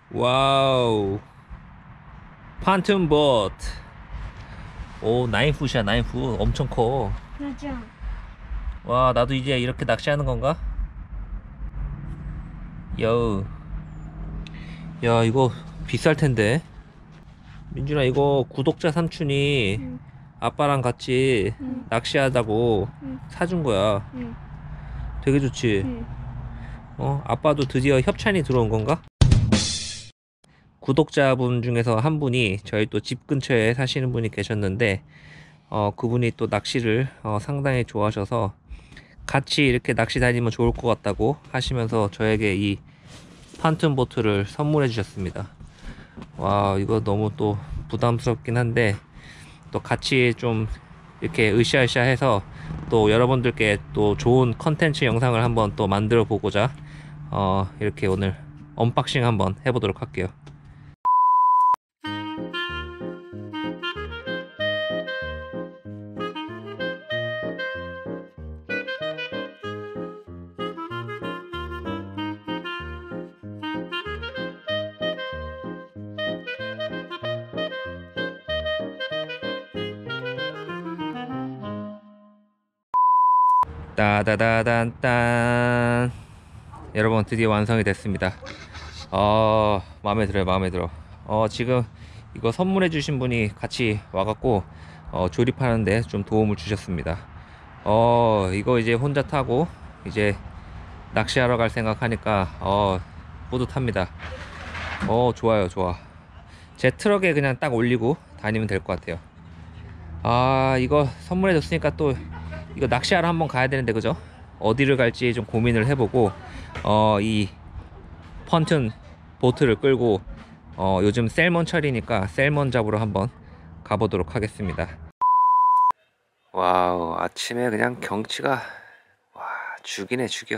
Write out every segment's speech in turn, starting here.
와우. 판튼 보트. 오, 9풋이야, 9풋. 엄청 커. 맞아. 와, 나도 이제 이렇게 낚시하는 건가? 여우. 야, 이거 비쌀 텐데. 민준아, 이거 구독자 삼촌이 응, 아빠랑 같이 응, 낚시하자고 응, 사준 거야. 응, 되게 좋지? 응. 아빠도 드디어 협찬이 들어온 건가? 구독자분 중에서 한 분이 저희 또 집 근처에 사시는 분이 계셨는데, 그분이 또 낚시를 상당히 좋아하셔서 같이 이렇게 낚시 다니면 좋을 것 같다고 하시면서 저에게 이 판튼 보트를 선물해 주셨습니다. 와, 이거 너무 또 부담스럽긴 한데 또 같이 좀 이렇게 으쌰으쌰 해서 또 여러분들께 또 좋은 컨텐츠 영상을 한번 또 만들어 보고자 이렇게 오늘 언박싱 한번 해보도록 할게요. 따다다단딴. 여러분, 드디어 완성이 됐습니다. 마음에 들어요, 마음에 들어. 지금 이거 선물해 주신 분이 같이 와갖고 조립하는데 좀 도움을 주셨습니다. 이거 이제 혼자 타고 이제 낚시하러 갈 생각하니까 뿌듯합니다. 좋아요, 좋아. 제 트럭에 그냥 딱 올리고 다니면 될 것 같아요. 이거 선물해 줬으니까 또 이거 낚시하러 한번 가야 되는데, 그죠? 어디를 갈지 좀 고민을 해보고 이 펀튼 보트를 끌고 요즘 셀몬철이니까 셀몬 잡으러 한번 가보도록 하겠습니다. 와우, 아침에 그냥 경치가 와, 죽이네, 죽여.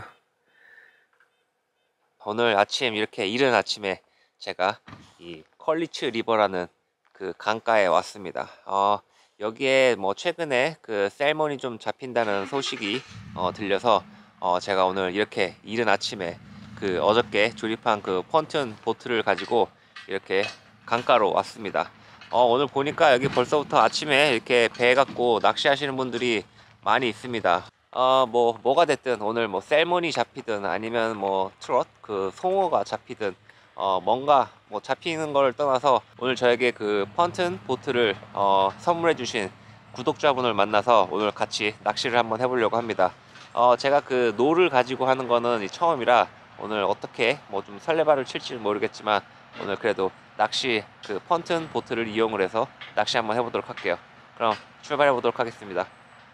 오늘 아침, 이렇게 이른 아침에 제가 이 컬리츠 리버라는 그 강가에 왔습니다. 여기에 뭐 최근에 그 셀몬이 좀 잡힌다는 소식이 들려서 제가 오늘 이렇게 이른 아침에 그 어저께 조립한 그 펀튼 보트를 가지고 이렇게 강가로 왔습니다. 오늘 보니까 여기 벌써부터 아침에 이렇게 배 갖고 낚시하시는 분들이 많이 있습니다. 뭐가 됐든 오늘 뭐 셀몬이 잡히든 아니면 뭐 트롯 그 송어가 잡히든 뭔가 뭐 잡히는 걸 떠나서 오늘 저에게 그 펀튼 보트를 선물해 주신 구독자분을 만나서 오늘 같이 낚시를 한번 해보려고 합니다. 제가 그 노를 가지고 하는 거는 처음이라 오늘 어떻게 뭐 좀 설레발을 칠지는 모르겠지만 오늘 그래도 낚시 그 펀튼 보트를 이용을 해서 낚시 한번 해보도록 할게요. 그럼 출발해 보도록 하겠습니다.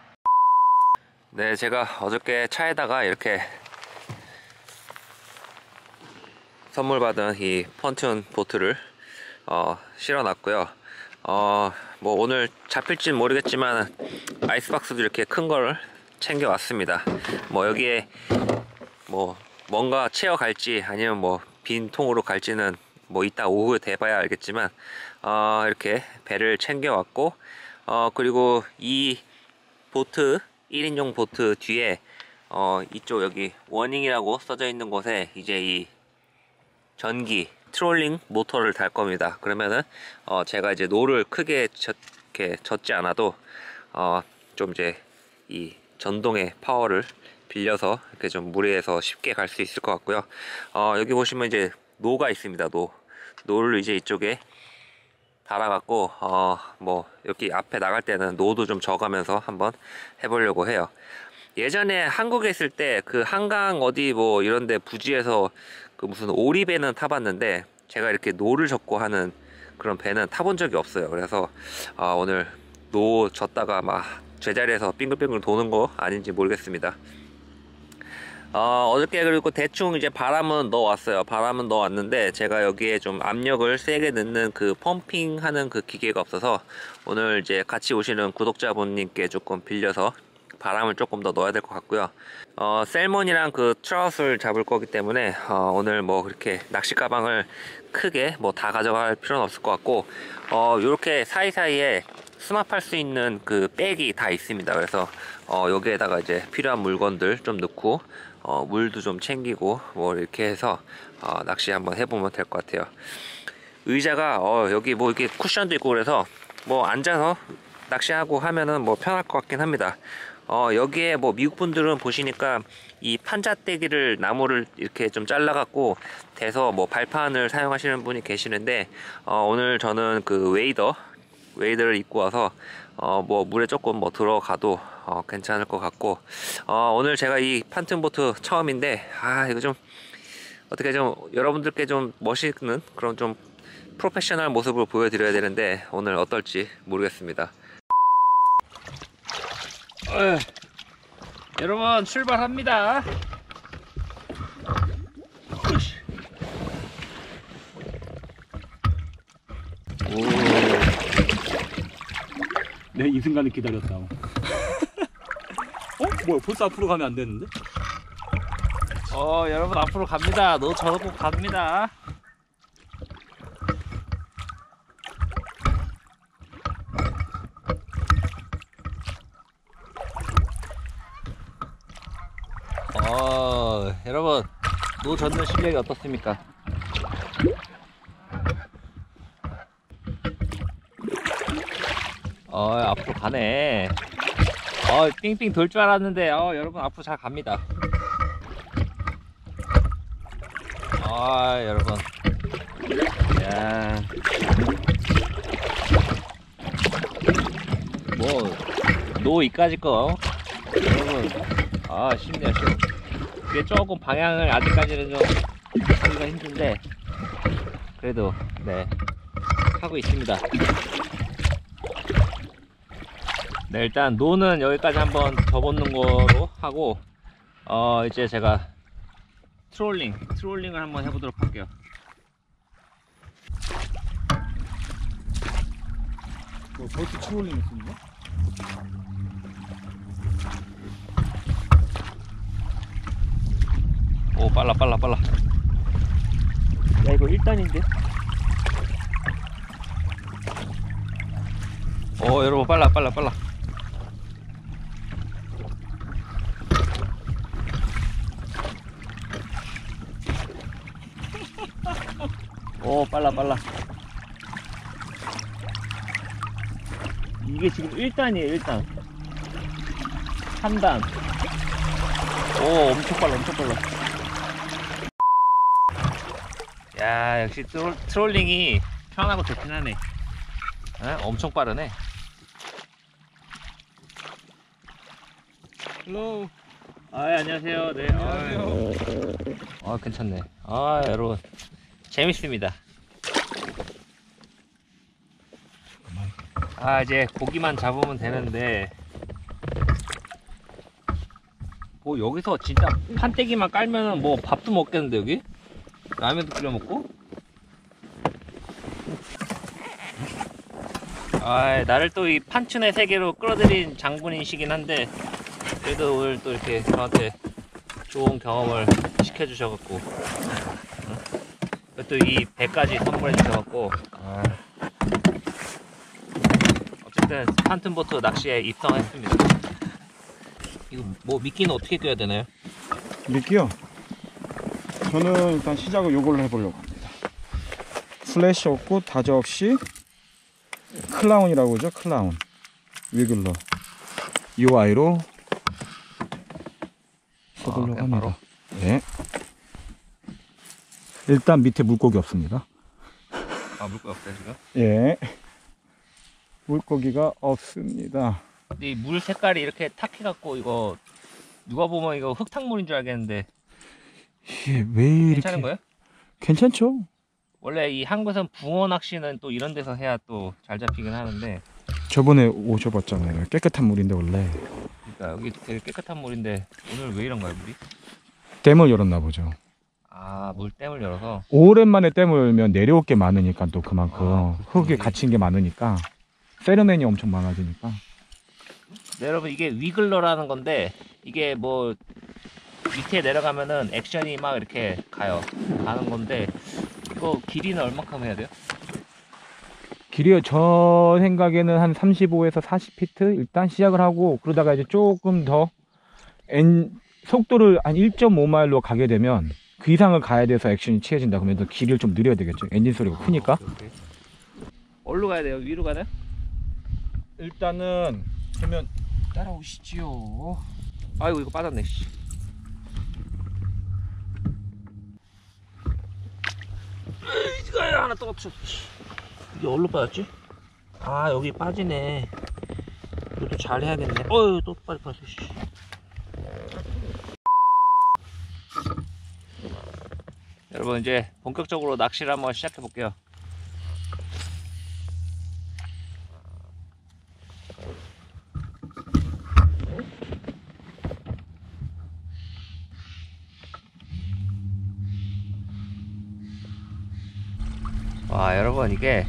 네, 제가 어저께 차에다가 이렇게 선물 받은 이 펀튼 보트를 실어 놨고요. 뭐 오늘 잡힐지는 모르겠지만 아이스박스도 이렇게 큰 걸 챙겨 왔습니다. 뭐 여기에 뭐 뭔가 채워 갈지 아니면 뭐 빈 통으로 갈지는 뭐 이따 오후에 돼봐야 알겠지만 이렇게 배를 챙겨 왔고 그리고 이 보트 1인용 보트 뒤에 이쪽 여기 워닝이라고 써져 있는 곳에 이제 이 전기 트롤링 모터를 달 겁니다. 그러면은 제가 이제 노를 크게 이렇게 젓지 않아도 좀 이제 이 전동의 파워를 빌려서 이렇게 좀 무리해서 쉽게 갈 수 있을 것 같고요. 여기 보시면 이제 노가 있습니다. 노를 이제 이쪽에 달아갖고 뭐 여기 앞에 나갈 때는 노도 좀 져가면서 한번 해보려고 해요. 예전에 한국에 있을 때 그 한강 어디 뭐 이런데 부지에서 그 무슨 오리배는 타봤는데 제가 이렇게 노를 젓고 하는 그런 배는 타본 적이 없어요. 그래서 오늘 노 젓다가 막 제자리에서 빙글빙글 도는 거 아닌지 모르겠습니다. 어저께 그리고 대충 이제 바람은 넣어왔어요. 바람은 넣어왔는데 제가 여기에 좀 압력을 세게 넣는 그 펌핑 하는 그 기계가 없어서 오늘 이제 같이 오시는 구독자분님께 조금 빌려서 바람을 조금 더 넣어야 될 것 같고요. 셀몬이랑 그 트라웃을 잡을 거기 때문에 오늘 뭐 그렇게 낚시 가방을 크게 뭐 다 가져갈 필요는 없을 것 같고 요렇게 사이사이에 수납할 수 있는 그 백이 다 있습니다. 그래서 여기에다가 이제 필요한 물건들 좀 넣고 물도 좀 챙기고 뭐 이렇게 해서 낚시 한번 해보면 될 것 같아요. 의자가 여기 뭐 이렇게 쿠션도 있고 그래서 뭐 앉아서 낚시하고 하면은 뭐 편할 것 같긴 합니다. 여기에 뭐 미국 분들은 보시니까 이 판자떼기를 나무를 이렇게 좀 잘라 갖고 대서 뭐 발판을 사용하시는 분이 계시는데 오늘 저는 그 웨이더를 입고 와서 뭐 물에 조금 뭐 들어가도 괜찮을 것 같고 오늘 제가 이 판튼보트 처음인데 이거 좀 어떻게 좀 여러분들께 좀 멋있는 그런 좀 프로페셔널 모습을 보여드려야 되는데 오늘 어떨지 모르겠습니다. 여러분 출발합니다. 내 이 순간을 기다렸다. 뭐야, 벌써 앞으로 가면 안 되는데? 여러분 앞으로 갑니다. 너 저러고 갑니다. 여러분 노 젓는 실력이 어떻습니까? 앞으로 가네. 삥삥 돌 줄 알았는데 여러분 앞으로 잘 갑니다. 여러분 야 뭐 노 이까지 거 여러분 쉽네요. 이게 조금 방향을 아직까지는 좀 하기가 힘든데 그래도 네 하고 있습니다. 네, 일단 노는 여기까지 한번 접어놓는 거로 하고 이제 제가 트롤링을 한번 해보도록 할게요. 벌써 트롤링 했습니다. 오 빨라. 야 이거 1단인데? 여러분 빨라. 빨라. 이게 지금 1단이에요, 1단. 3단. 엄청 빨라. 야, 역시 트롤링이 편하고 좋긴 하네. 엄청 빠르네. 헬로. 안녕하세요. 네. 괜찮네. 여러분. 재밌습니다. 이제 고기만 잡으면 되는데 뭐 여기서 진짜 판때기만 깔면은 뭐 밥도 먹겠는데 여기? 라면도 끓여 먹고? 나를 또 이 판춘의 세계로 끌어들인 장군이시긴 한데 그래도 오늘 또 이렇게 저한테 좋은 경험을 시켜주셔갖고 또 이 배까지 선물해 주셔갖고 어쨌든 판튼보트 낚시에 입성했습니다. 이거 뭐 미끼는 어떻게 껴야 되나요? 미끼요? 저는 일단 시작을 요걸로 해보려고 합니다. 플래시 없고 다저 없이 클라운이라고 그러죠. 클라운 위글러 요 아이로 써보려고 합니다. 바로. 네. 일단 밑에 물고기 없습니다. 물고기 없어요 지금? 예, 물고기가 없습니다. 이 물 색깔이 이렇게 탁해갖고 이거 누가 보면 이거 흙탕물인 줄 알겠는데 이게 왜 이렇게 괜찮은 거예요? 괜찮죠? 원래 이 한국에선 붕어 낚시는 또 이런 데서 해야 또 잘 잡히긴 하는데 저번에 오셔봤잖아요. 깨끗한 물인데 원래. 그러니까 여기 되게 깨끗한 물인데 오늘 왜 이런가요 물이? 댐을 열었나 보죠. 물댐을 열어서 오랜만에 댐을 열면 내려올 게 많으니까 또 그만큼 흙에 갇힌 게 많으니까 세르멘이 엄청 많아지니까. 네, 여러분 이게 위글러라는 건데 이게 뭐 밑에 내려가면은 액션이 막 이렇게 가는 건데 이거 길이는 얼마큼 해야 돼요? 길이요, 저 생각에는 한 35에서 40피트 일단 시작을 하고 그러다가 이제 조금 더 속도를 한 1.5마일로 가게 되면 그 이상을 가야 돼서 액션이 취해진다. 그러면 또 길이를 좀 느려야 되겠죠. 엔진 소리가 크니까. 오케이. 어디로 가야 돼요? 위로 가나요? 일단은 그러면 따라오시지요. 아이고 이거 빠졌네. 씨. 이거 하나 또 없어. 이게 어디로 빠졌지? 아 여기 빠지네. 이것도 잘 해야겠네. 어휴 또 빠졌어. 씨. 여러분 이제 본격적으로 낚시를 한번 시작해 볼게요. 와 여러분 이게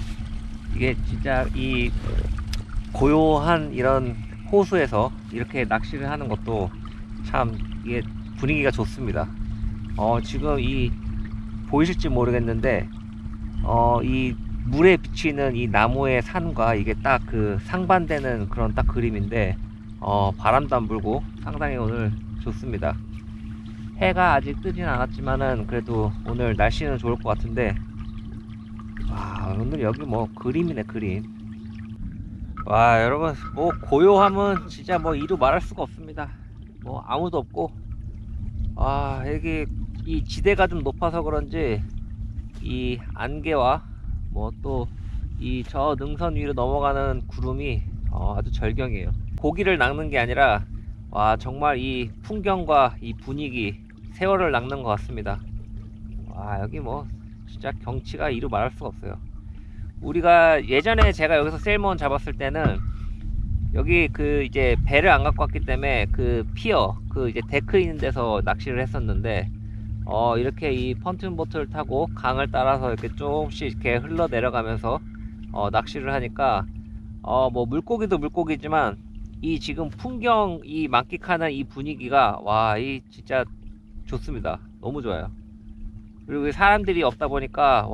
진짜 이 고요한 이런 호수에서 이렇게 낚시를 하는 것도 참 이게 분위기가 좋습니다. 지금 이 보이실지 모르겠는데 이 물에 비치는 이 나무의 산과 이게 딱 그 상반되는 그런 딱 그림인데 바람도 안 불고 상당히 오늘 좋습니다. 해가 아직 뜨진 않았지만은 그래도 오늘 날씨는 좋을 것 같은데 와 오늘 여기 뭐 그림이네 그림. 와 여러분 뭐 고요함은 진짜 뭐 이루 말할 수가 없습니다. 뭐 아무도 없고 여기 이 지대가 좀 높아서 그런지 이 안개와 뭐 또 이 저 능선 위로 넘어가는 구름이 아주 절경이에요. 고기를 낚는 게 아니라 와 정말 이 풍경과 이 분위기 세월을 낚는 것 같습니다. 와 여기 뭐 진짜 경치가 이루 말할 수가 없어요. 우리가 예전에 제가 여기서 셀몬 잡았을 때는 여기 그 이제 배를 안 갖고 왔기 때문에 그 피어 그 이제 데크 있는 데서 낚시를 했었는데 이렇게 이 펀튼 보트를 타고 강을 따라서 이렇게 조금씩 이렇게 흘러 내려가면서 낚시를 하니까 뭐 물고기도 물고기지만 이 지금 풍경 이 만끽하는 이 분위기가 와 이 진짜 좋습니다. 너무 좋아요. 그리고 사람들이 없다 보니까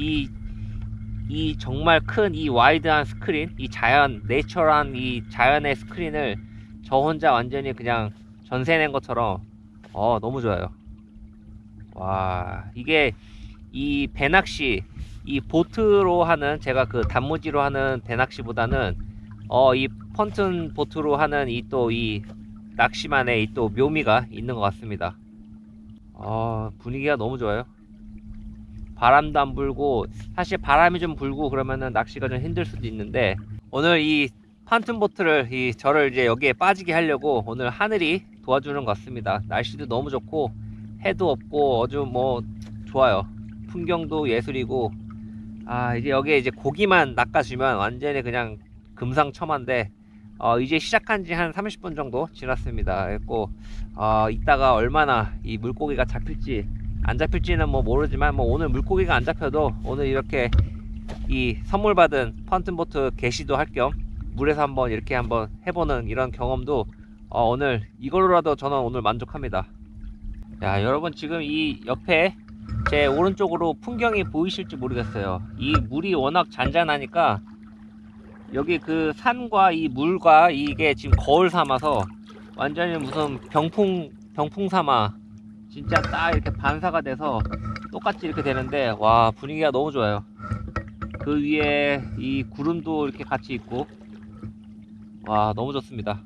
이 정말 큰 이 와이드한 스크린, 이 자연, 내처럴한 이 자연의 스크린을 저 혼자 완전히 그냥 전세낸 것처럼 너무 좋아요. 와 이게 이 배낚시 이 보트로 하는 제가 그 단무지로 하는 배낚시보다는 이 펀튼 보트로 하는 이 또 이 낚시만의 이 또 묘미가 있는 것 같습니다. 분위기가 너무 좋아요. 바람도 안 불고 사실 바람이 좀 불고 그러면은 낚시가 좀 힘들 수도 있는데 오늘 이 펀튼 보트를 저를 이제 여기에 빠지게 하려고 오늘 하늘이 도와주는 것 같습니다. 날씨도 너무 좋고 해도 없고 아주 뭐 좋아요. 풍경도 예술이고 이제 여기에 이제 고기만 낚아주면 완전히 그냥 금상첨화인데 이제 시작한 지 한 30분 정도 지났습니다. 그래서 이따가 얼마나 이 물고기가 잡힐지 안 잡힐지는 뭐 모르지만 뭐 오늘 물고기가 안 잡혀도 오늘 이렇게 이 선물 받은 펀튼보트 게시도 할 겸 물에서 한번 이렇게 한번 해보는 이런 경험도 오늘 이걸로라도 저는 오늘 만족합니다. 야 여러분 지금 이 옆에 제 오른쪽으로 풍경이 보이실지 모르겠어요. 이 물이 워낙 잔잔하니까 여기 그 산과 이 물과 이게 지금 거울 삼아서 완전히 무슨 병풍 삼아 진짜 딱 이렇게 반사가 돼서 똑같이 이렇게 되는데 와 분위기가 너무 좋아요. 그 위에 이 구름도 이렇게 같이 있고 와 너무 좋습니다.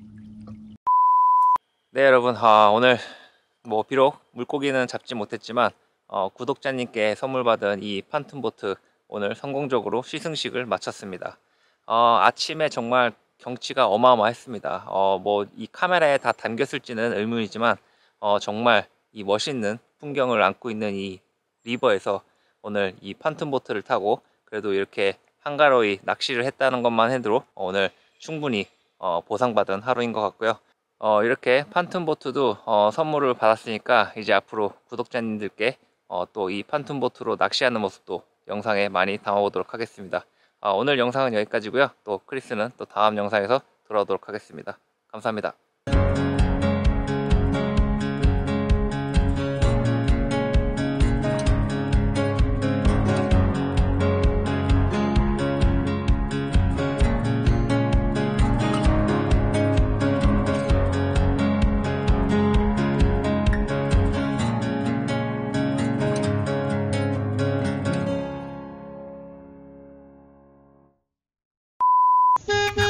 네 여러분 오늘 뭐 비록 물고기는 잡지 못했지만 구독자님께 선물 받은 이 펀튼보트 오늘 성공적으로 시승식을 마쳤습니다. 아침에 정말 경치가 어마어마했습니다. 뭐 이 카메라에 다 담겼을지는 의문이지만 정말 이 멋있는 풍경을 안고 있는 이 리버에서 오늘 이 펀튼보트를 타고 그래도 이렇게 한가로이 낚시를 했다는 것만 해도 오늘 충분히 보상받은 하루인 것 같고요. 이렇게 펀튼보트도 선물을 받았으니까 이제 앞으로 구독자님들께 또 이 펀튼보트로 낚시하는 모습도 영상에 많이 담아보도록 하겠습니다. 오늘 영상은 여기까지고요. 또 크리스는 또 다음 영상에서 돌아오도록 하겠습니다. 감사합니다. 네.